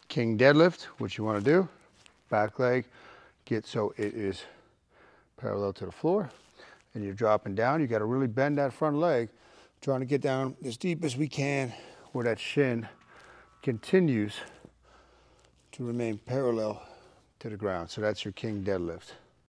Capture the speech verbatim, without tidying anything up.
king deadlift, what you want to do, back leg, get so it is parallel to the floor, and you're dropping down. You got to really bend that front leg, trying to get down as deep as we can where that shin continues to remain parallel to the ground. So that's your king deadlift.